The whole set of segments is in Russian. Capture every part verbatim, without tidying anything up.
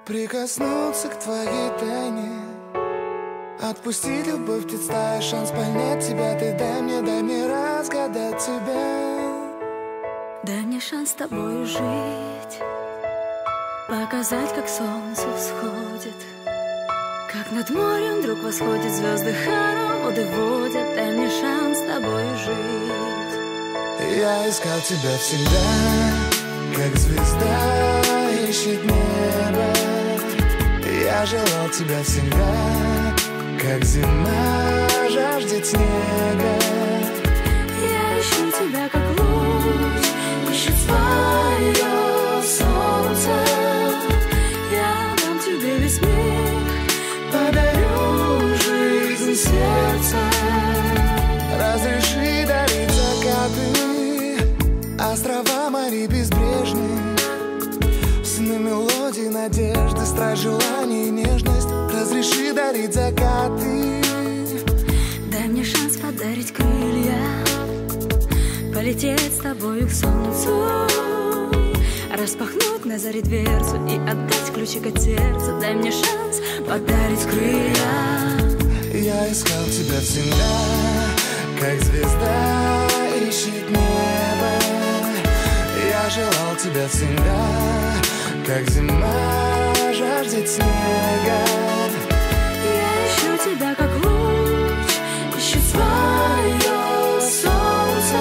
Прикоснуться к твоей тайне, отпустить любовь, представь шанс понять тебя. Ты дай мне, дай мне разгадать тебя. Дай мне шанс с тобой жить, показать, как солнце всходит, как над морем вдруг восходят звезды, хороводы водят. Дай мне шанс с тобой жить. Я искал тебя всегда, как звезда ищет небо. Я желал тебя всегда, как зима жаждет снега. Я ищу тебя, как луч ищет свое солнце. Я дам тебе весь мир, подарю жизнь сердца. Разреши дарить закаты, острова, моря безбрежные, сны, мелодии, надежды, страсть, желание и нежность. Разреши дарить закаты. Дай мне шанс подарить крылья, полететь с тобою к солнцу, распахнуть на заре дверцу и отдать ключик от сердца. Дай мне шанс подарить крылья. Я искал тебя всегда, как звезда ищет небо. Я желал тебя всегда, как зима жаждет снега. Я ищу тебя, как луч ищет свое солнце.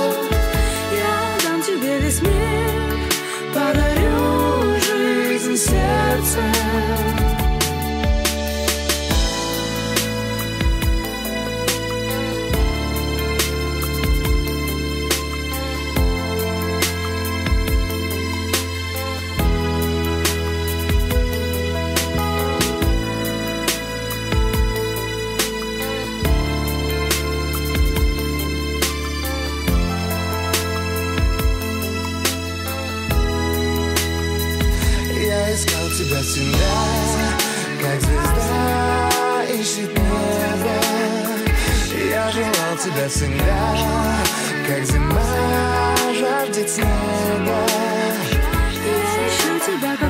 Я дам тебе весь мир, подарю жизнь сердца. Я искал тебя всегда, как звезда ищет небо. Я желал тебя всегда, как зима жаждет снега. Я ищу тебя, как